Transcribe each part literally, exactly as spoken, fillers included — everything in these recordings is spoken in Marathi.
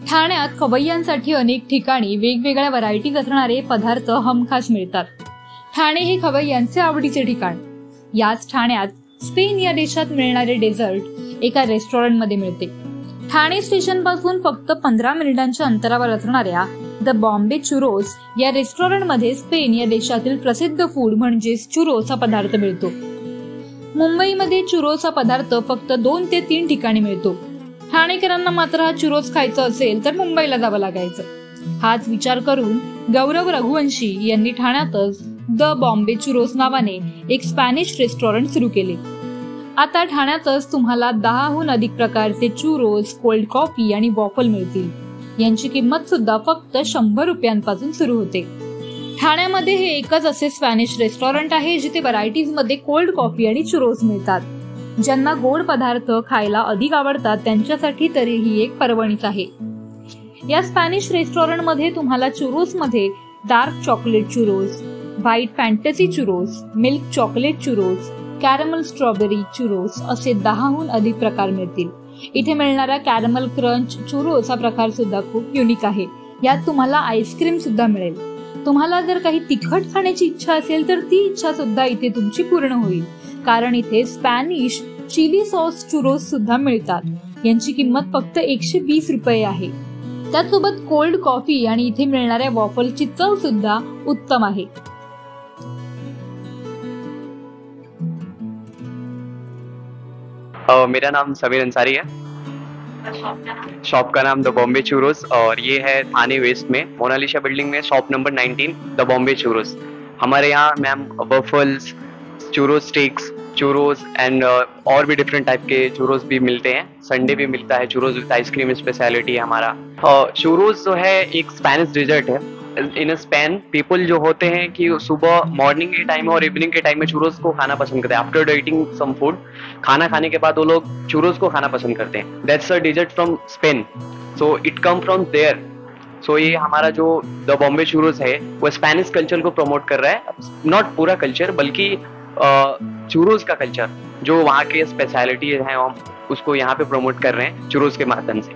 ठाण्यात खवय्यांसाठी अनेक ठिकाणी वेगवेगळ्या व्हरायटीज असणारे पदार्थ हमखास मिळतात। ठाणे हे खवय्यांचे आवडीचे ठिकाण। याच ठाण्यात स्पेन या देशात मिळणारे डेझर्ट एका रेस्टॉरंट मध्ये मिळते। ठाणे स्टेशन पासून फक्त पंधरा मिनिटांच्या अंतरावर असणाऱ्या द बॉम्बे चुरोस या रेस्टॉरंट मध्ये स्पेन या देशातील प्रसिद्ध फूड म्हणजेच चुरोस हा पदार्थ मिळतो। मुंबईमध्ये चुरोस हा पदार्थ फक्त दोन ते तीन ठिकाणी मिळतो। ठाणेकरांना मात्र हा चुरोस खायचा असेल तर मुंबईला जावं लागायचं। हाच विचार करून गौरव रघुवंशी यांनी ठाण्यातच द बॉम्बे चुरोस नावाने एक स्पॅनिश रेस्टॉरंट सुरू केले। आता ठाण्यातच तुम्हाला दहाहून अधिक प्रकारचे चुरोस, कोल्ड कॉफी आणि वॉफल मिळतील। यांची किंमत सुद्धा फक्त शंभर रुपयांपासून सुरू होते। ठाण्यामध्ये हे एकच असे स्पॅनिश रेस्टॉरंट आहे जिथे व्हरायटीज मध्ये कोल्ड कॉफी आणि चुरोस मिळतात। ज्यांना गोड पदार्थ खायला अधिक आवडतात त्यांच्यासाठी तरी ही एक पर्वणीच आहे। या स्पॅनिश रेस्टॉरंट मध्ये तुम्हाला चुरोस मध्ये dark chocolate churros, white fantasy churros, milk chocolate churros, caramel strawberry churros असे दहाहून अधिक प्रकार मिळतील। इथे मिळणारा कॅरमल क्रंच चुरोस हा प्रकार सुद्धा खूप युनिक आहे। यात तुम्हाला आईस्क्रीम सुद्धा मिळेल। तुम्हाला जर काही तिखट खाण्याची इच्छा असेल तर ती इच्छा सुद्धा इथे तुमची पूर्ण होईल, कारण इथे स्पॅनिश चिली सॉस चुरोस सुद्धा मिळतात। यांची किंमत फक्त एकशे वीस रुपये आहे। त्यासोबत कोल्ड कॉफी आणि इथे मिळणाऱ्या वॉफलची चव सुद्धा उत्तम आहे। Uh, मेरा नाम समीर अंसारी है। शॉप का नाम द बॉम्बे चुरोस और ये है थाने वेस्ट में मोनालिसा बिल्डिंग में shop number nineteen the Bombay churros. हमारे यहाँ ma'am waffles, churros sticks, churros and और भी डिफरेंट टाइप के चुरोस भी मिलते हैं। संडे भी मिलता है चुरोस विद आइसक्रीम, स्पेशलिटी है हमारा। चुरोस जो है एक स्पेनिश डिजर्ट है। इन स्पेन पीपल जो होते हैं कि सुबह मॉर्निंग के टाइम में और इवनिंग के टाइम में चुरोस को खाना पसंद करते हैं। आफ्टर ईटिंग सम फूड, खाना खाने के बाद वो लोग चुरोस को खाना पसंद करते हैं। That's a dessert from Spain, so it come from there. So ये हमारा जो द बॉम्बे चुरोस है वो स्पेनिश कल्चर को प्रमोट कर रहा है। नॉट पूरा कल्चर बल्कि चुरोस का कल्चर जो वहाँ के स्पेशलिटी है हम उसको यहाँ पे प्रमोट कर रहे हैं चुरोस के माध्यम से।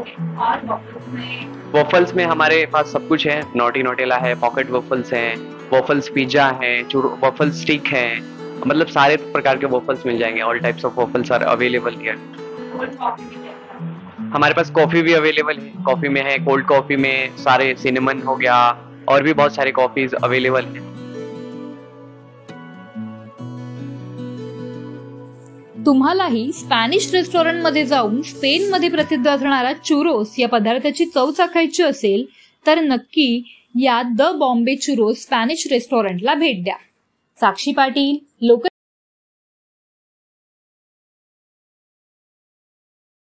वॉफल्स में हमारे पास सब कुछ है। नॉटी नोटेला है, पॉकेट वॉफल्स हैं, वॉफल्स पिज्जा है, वॉफल स्टिक है, मतलब सारे प्रकार के वॉफल्स मिल जाएंगे। All types of waffles are available here. हमारे पास कॉफी भी अवेलेबल है। कॉफी में है कोल्ड कॉफी में सारे सिनेमन हो गया और भी बहुत सारे कॉफीज अवेलेबल है। तुम्हालाही स्पॅनिश रेस्टॉरंट मध्ये जाऊन स्पेन मध्ये प्रसिद्ध असणारा चुरोस या पदार्थाची चव चाखायची असेल तर नक्की या द बॉम्बे चुरोस स्पॅनिश रेस्टॉरंटला भेट द्या। साक्षी पाटील, लोक